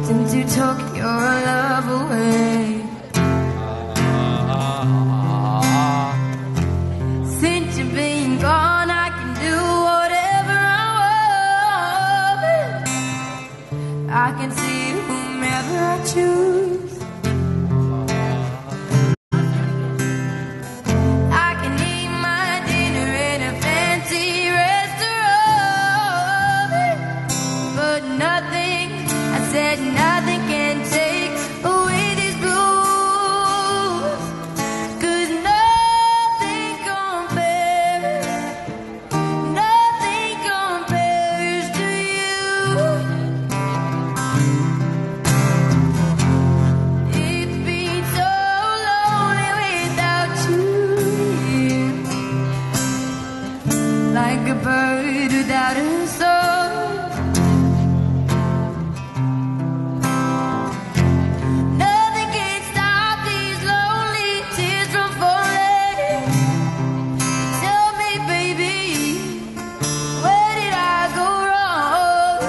since you took your love away. Since you've been gone, I can do whatever I want. I can see whomever I choose. I can eat my dinner in a fancy restaurant, but nothing, I said nothing can take away these blues, 'cause nothing compares to you. It's been so lonely without you here, like a bird without a soul. Nothing can stop these lonely tears from falling. Tell me, baby, where did I go wrong?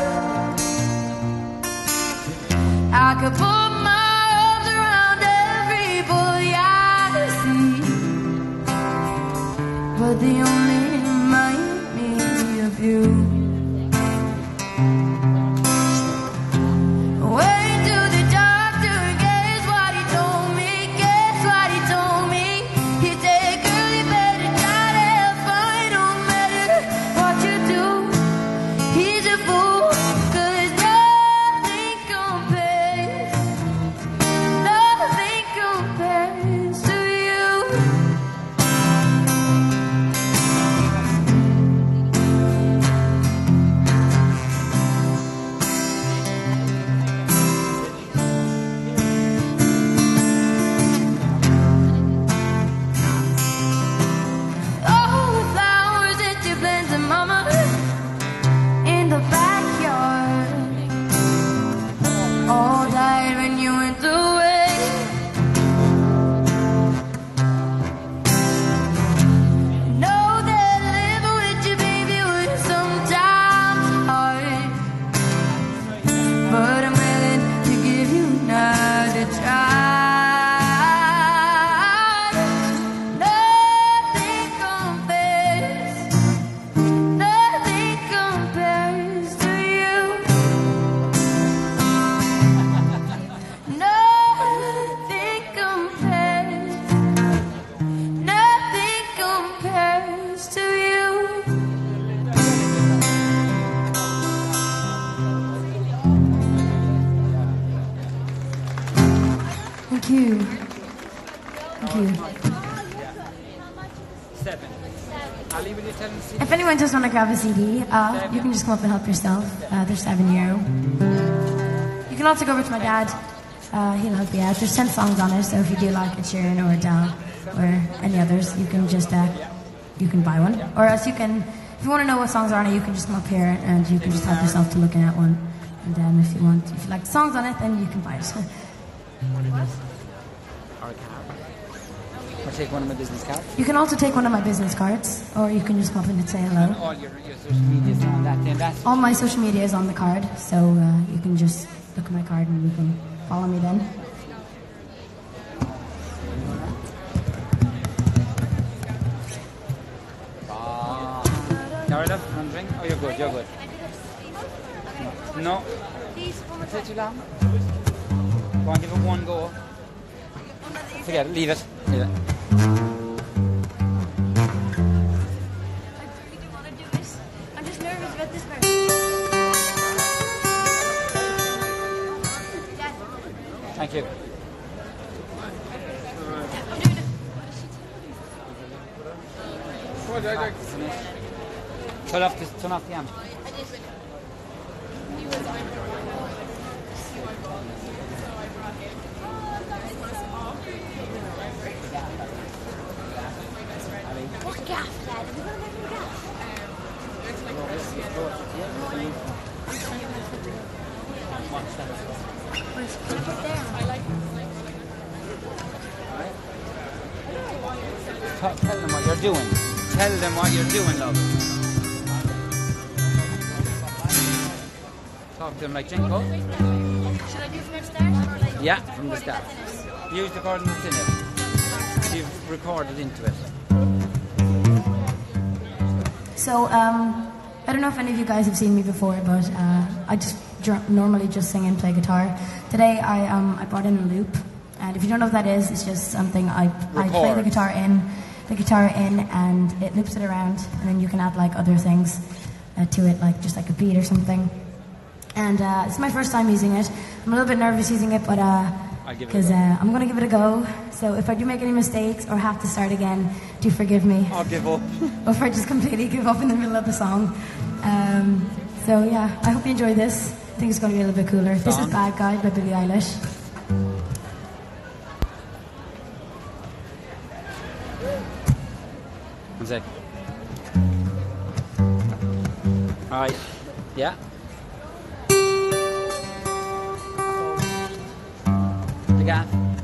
I could put my arms around every boy I see, but they only remind me of you. Went to the doctor, guess what he told me? Guess what he told me? He said, girl, you better try to have fun, no matter what you do. He's a fool, 'cause nothing compares to you. Oh, the flowers that you planted, mama, in the backyard, all died when you went away. Know that living with you, baby, was sometimes hard, but I'm willing to give you another try. Nothing compares to you. Nothing compares to you. Thank you. Thank you. Allie, will you tell me? If anyone just want to grab a CD, you can just come up and help yourself. They're €7. You can also go over to my dad. He'll help you out. There's 10 songs on it, so if you do like a Sharon or a Dal or any others, you can just you can buy one. Or else you can, if you want to know what songs are on it, you can just come up here and you can just help yourself to looking at one. And then if you like the songs on it, then you can buy it. Or a card. Or take one of my business cards. You can also take one of my business cards, or you can just come up and say hello. All your social media is on that. Then that's All my social media is on the card, so you can just look at my card and you can follow me then. Now, love, one drink. Oh, you're good. You're good. No. Is it too long? Go on, give it one go. Forget it. Leave it. Leave it. I'm just nervous about this part. Thank you. Turn off the amp. What gaff, Dad? Have you got a gaff? Tell them what you're doing. Tell them what you're doing, love. Talk to them like Jinko. Should I do from the start or like? Yeah, from the start. Use the coordinates in it. You've recorded into it. So, I don't know if any of you guys have seen me before, but I just normally just sing and play guitar. Today I brought in a loop, and if you don't know what that is, it's just something I play the guitar in, and it loops it around, and then you can add like other things to it, like just like a beat or something. And it's my first time using it. I'm a little bit nervous using it, but because I'm gonna give it a go. So if I do make any mistakes or have to start again, do forgive me. I'll give up. Or if I just completely give up in the middle of the song. So yeah, I hope you enjoy this. I think it's going to be a little bit cooler. This is Bad Guy by Billie Eilish. One sec. Alright. Yeah. The gaff.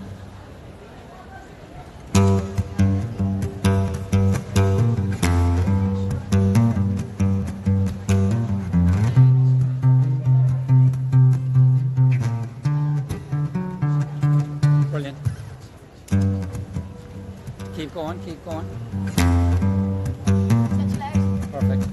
Brilliant. Keep going, keep going. Perfect.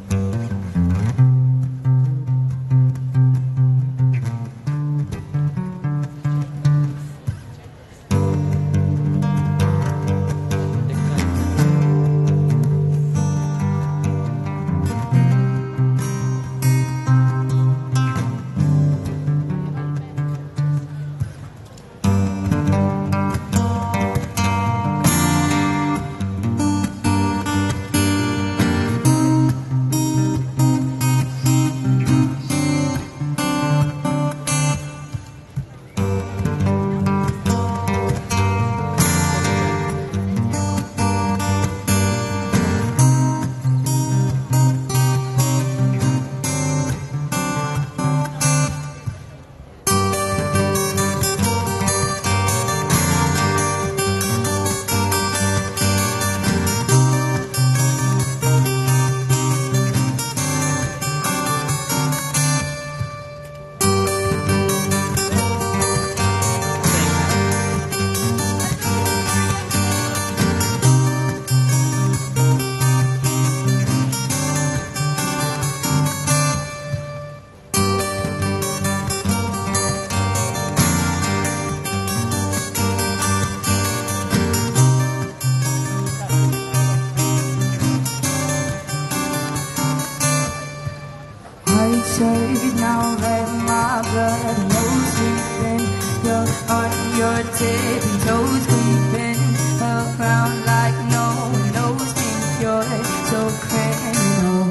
Now that my blood knows sleeping, you're on your tippy toes, creeping around like no one knows. Think you're so criminal.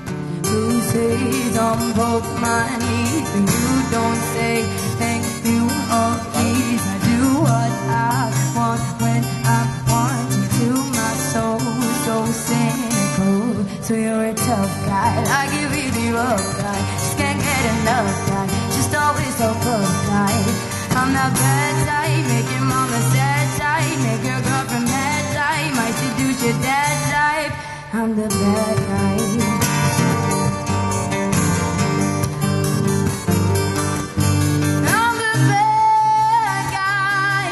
Bruises on both my knees, and you don't say thank you or please. I do what I want when I want you to. My soul so cynical. So you're a tough guy, like you really rough guy. Can't get enough guy, just always so good guy. I'm that bad type, make your mama sad type, make your girlfriend mad type, might seduce your dad type. I'm the bad guy. I'm the bad guy.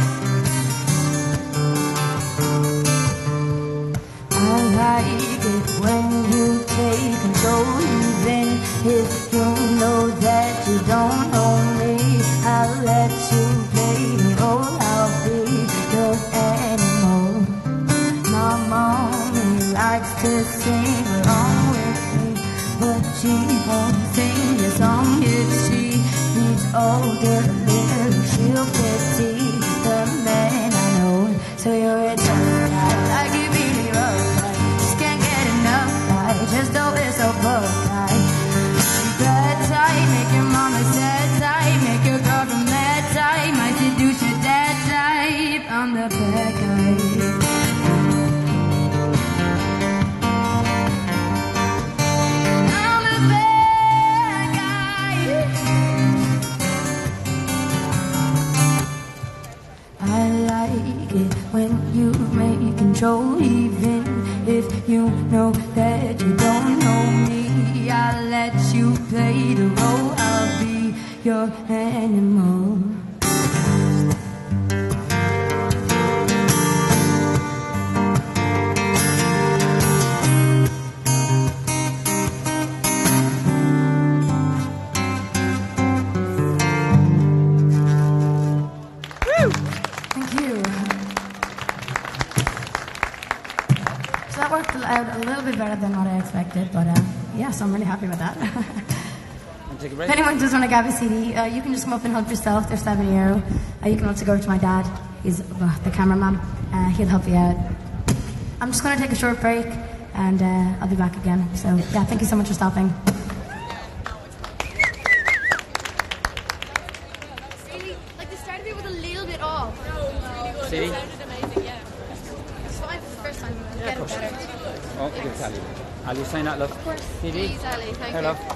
I like it when you take control, even if you know that you don't own me. I'll let you play the role, I'll be your animal. My mommy likes to sing along with me, but she won't sing the song if she needs older lyrics. She'll pity the man I know. So you're a tough guy, like you really rough guy. Just can't get enough guy, just always so broke guy. Bad type, make your mama sad type, make your girlfriend mad type, might seduce your dad type. I'm the bad guy. I'm the bad guy. I like it when you make control, even if you know that you don't know me. I'll let you play the role, I'll be your anymore. Out a little bit better than what I expected, but yeah, so I'm really happy with that. Take a break. If anyone does want to grab a CD, you can just come up and help yourself. They're €7. You can also go over to my dad. He's the cameraman. He'll help you out. I'm just going to take a short break, and I'll be back again. So yeah, thank you so much for stopping. Like the start of it was a little bit off. See? It sounded amazing, yeah. It's fine for the first time. Yeah, Get of it course. better. Oh, give it to Ali. Ali, sign that, love. Of course. CD. Please, Allie. Thank Here, you. love.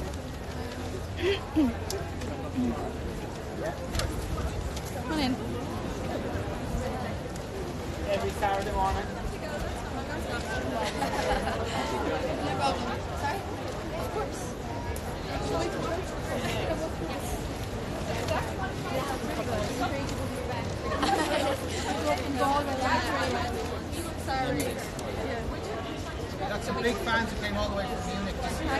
Come on in. Every Saturday morning. No problem. Sorry? Of course. Shall we come on? Yes. Sorry. Got some big fans who came all the way from Munich.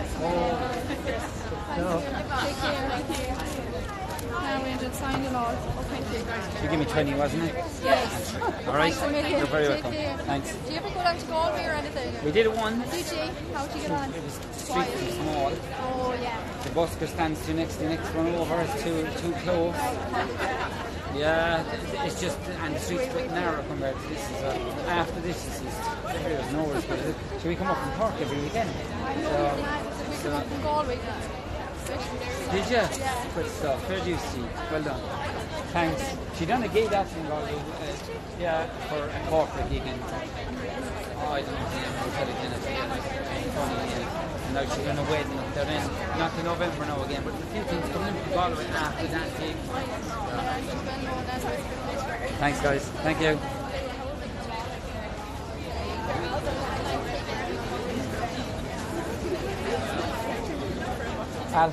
Take care. Thank you. Now we just signed it all. Oh, thank you. You give me 20, wasn't it? Yes. All right. Thanks a million. You're very Take welcome. care. Thanks. Do you ever go down to Galway or anything? We did it once. Did you? How'd you get on? It was street too small. Oh, yeah. The busker stands too next. The next one over is too close. Yeah, it's just, and the street's a bit narrow compared to this. After this, there's nowhere to go. So we come up from Cork every weekend. We come up from Galway. Did you? Yeah. Good stuff. Fair dues to you. Well done. Thanks. She done a gig out in Galway. Yeah, for a corporate gig. And, oh, I don't know. Funny, yeah. And now she's on a wedding. They're in, not in November now again, but a few things coming in from Galway after that gig. Thanks, guys. Thank you. Al.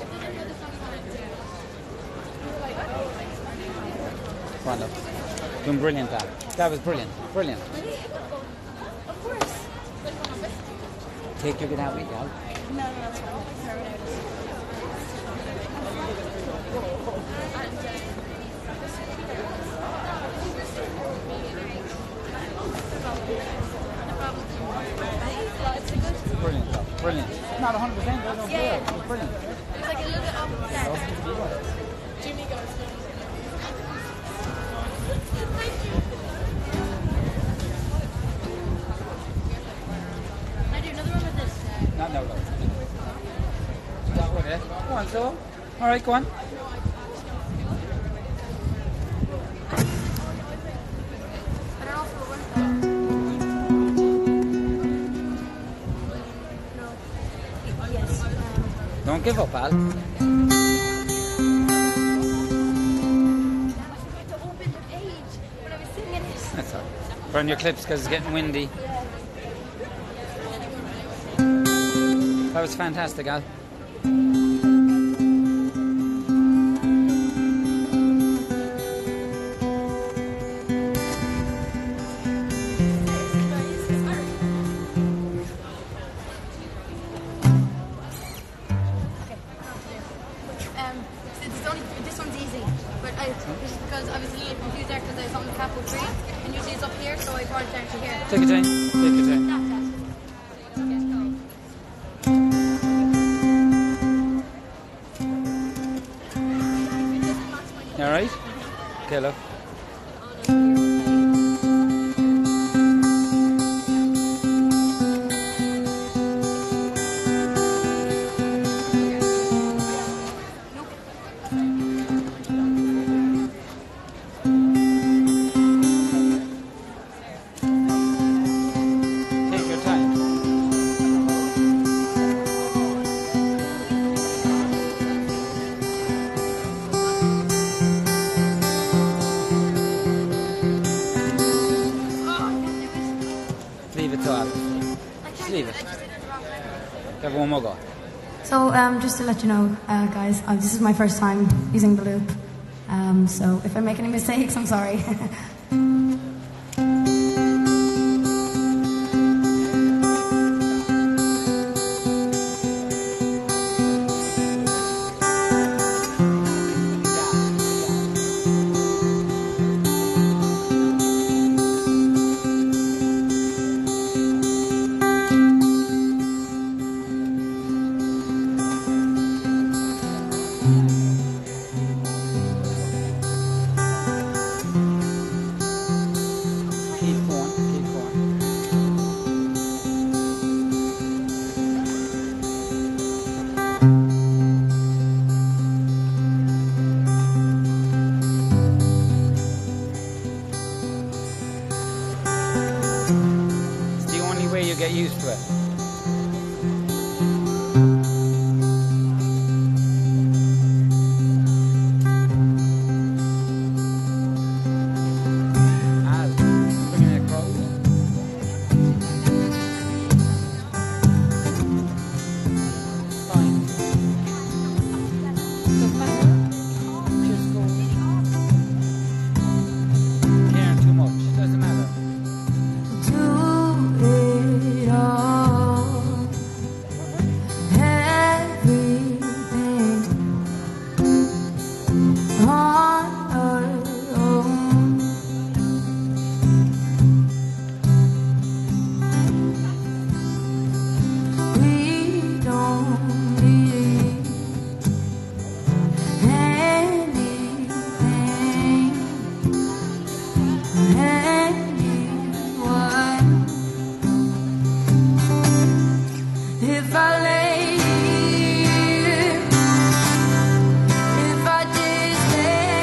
Come on, love. Doing brilliant, Al. That was brilliant. Brilliant. Of course. Take your guitar with you, Al. No, that's fine. Brilliant, love. Brilliant. Not 100%, but I don't care. It was brilliant. It's like a little bit up there. Jimmy goes. I do another one with this. Not no, love. That one, eh? Go on, so. All right, go on. Don't give up, Al. To open the page when I was singing it. That's all right. Burn your clips because it's getting windy. That was fantastic, Al. This one's easy, but just because I was a little confused there because I was on the capital tree and usually it's up here, so I brought it down to here. Take your time. Take your time. All right. Okay, look. Leave it to Allie. Just leave it. Have one more go. So just to let you know, guys, this is my first time using the loop. So if I make any mistakes, I'm sorry. Get used to it. If I just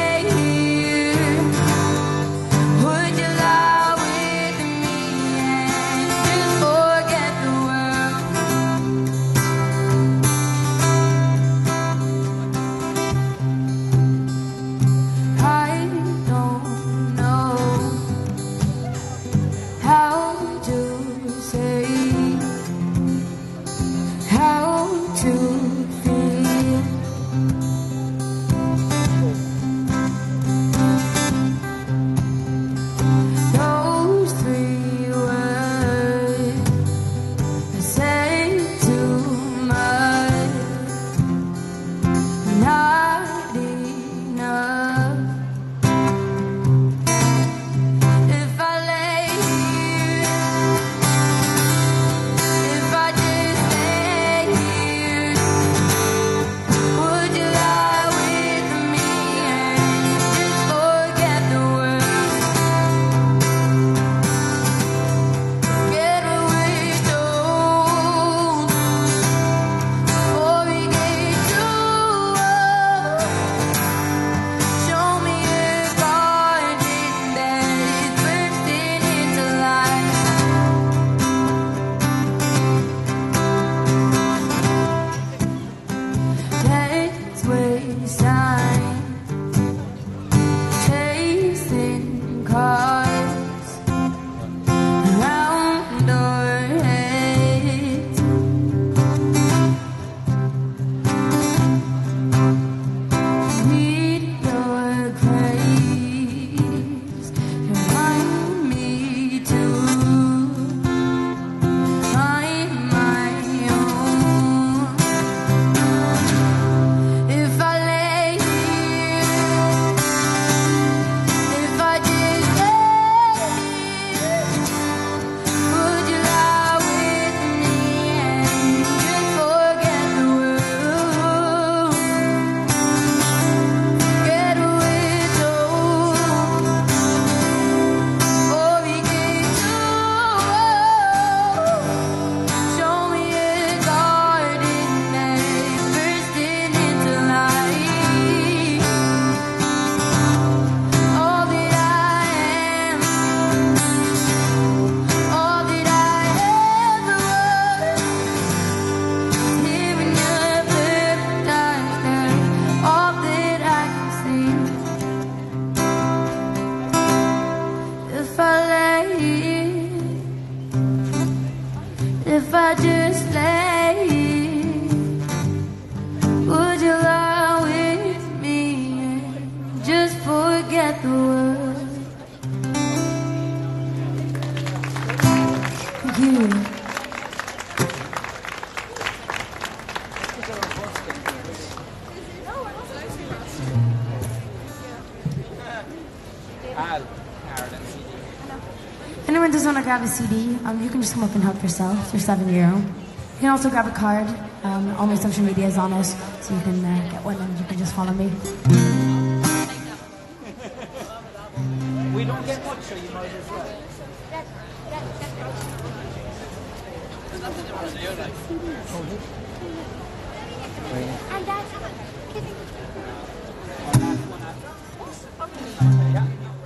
forget the word. Thank you. Anyone doesn't want to grab a CD, you can just come up and help yourself. They're €7. You can also grab a card. All my social media is on it, so you can get one and you can just follow me. We don't get much, so you might as well. And that's Yeah.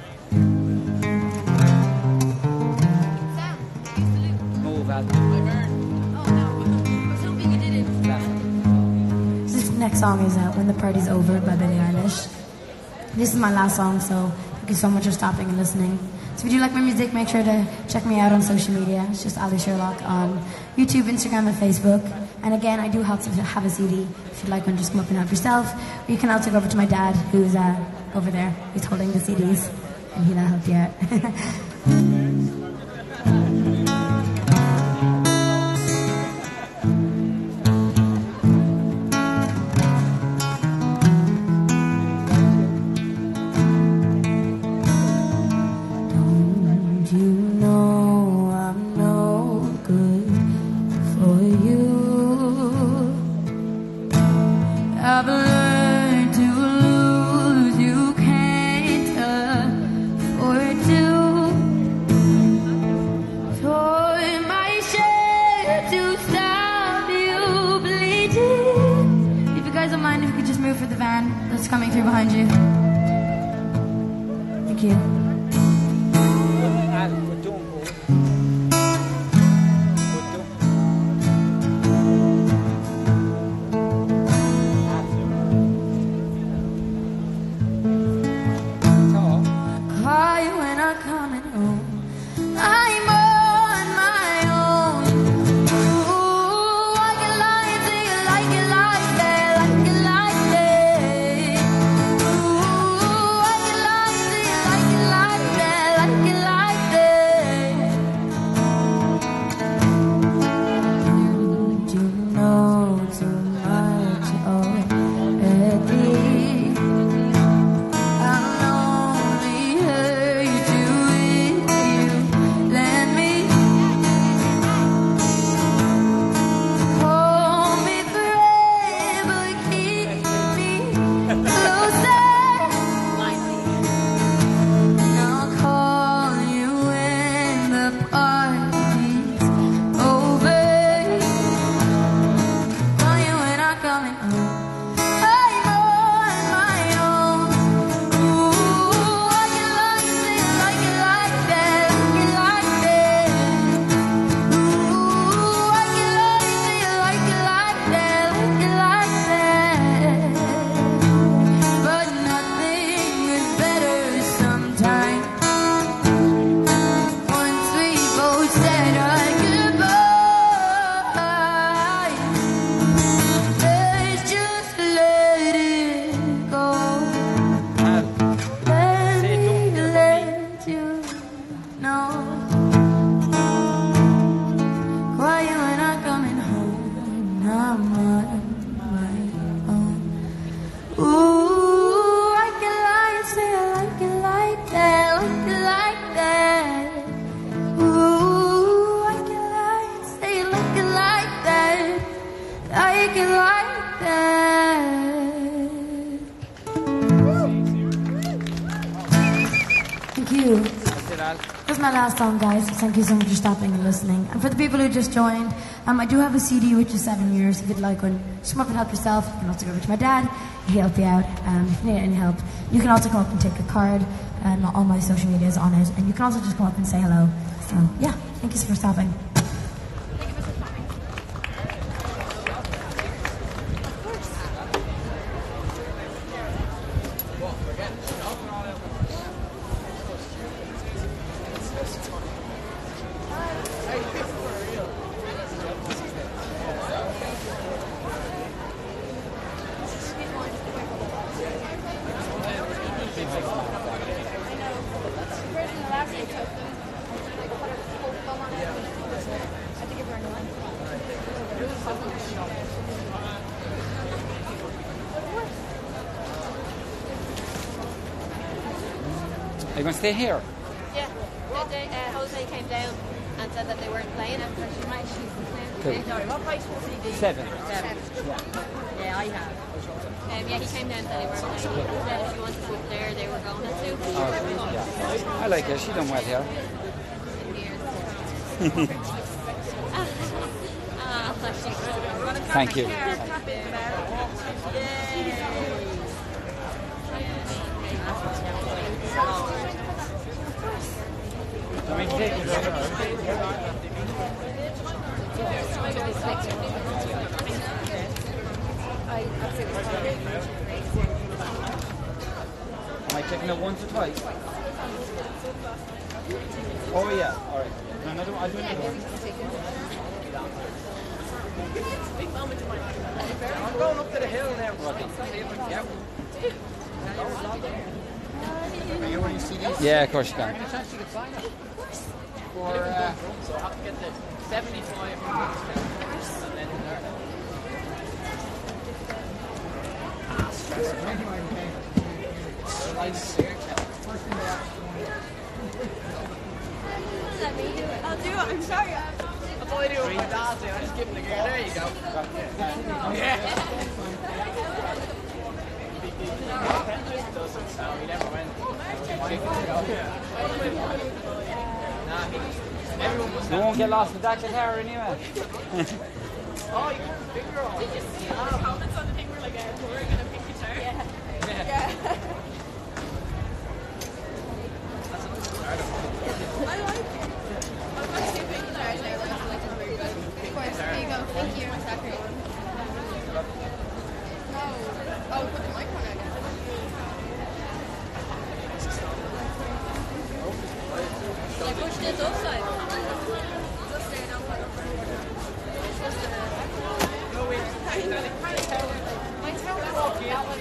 Move out. This next song is When the Party's Over by Billie Eilish. This is my last song, so thank you so much for stopping and listening. So if you like my music, make sure to check me out on social media. It's just Allie Sherlock on YouTube, Instagram, and Facebook. And again, I do have a CD. If you'd like one, just come up and help yourself. Or you can also go over to my dad, who's over there. He's holding the CDs, and he'll help you out. I've learned to lose, you can't afford to. Tore my shirt to stop you bleeding. If you guys don't mind, if you could just move for the van that's coming through behind you. Thank you. That's my last song, guys. Thank you so much for stopping and listening. And for the people who just joined, I do have a CD which is 7 years. If you'd like one, just come up and help yourself. You can also go over to my dad. He'll help you out. If you need any help, you can also come up and take a card. All my social media is on it. And you can also just come up and say hello. So, yeah, thank you for stopping. Thank you. Are you going to stay here? Yeah. Jose came down and said that they weren't playing. Cool. What price was he? 7. Yeah, I have. Yeah, he came down and said they weren't playing. He said if you wanted to go up there, they were going to. Oh, yeah. I like her. She done well here. Thank you. Am I checking it once or twice? Oh yeah, alright. I'll do another one. I'm going up to the hill now. Are you want to see these? Yeah, of course you can. So I have to get the 75. I'll do it. I'm sorry. I thought I do it with my dad. I just give him the gear. There you go. Yeah. He never went. You won't get lost with that guitar anyway. Oh, you can figure out. Did you see all the comments on the thing where like we're gonna pick guitar? Yeah. I like it. I've got 2 big guitars now. Like, very good. Of course. There you go. Thank you. Exactly. No. Oh, put the mic on again. Should I push this outside? My towel is off. That one is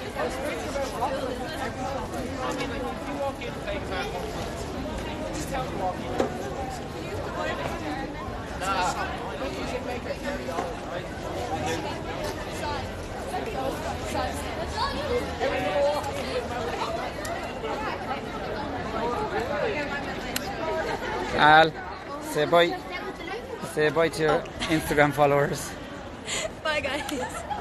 Al, say bye. Say bye to your Instagram followers. Bye, guys.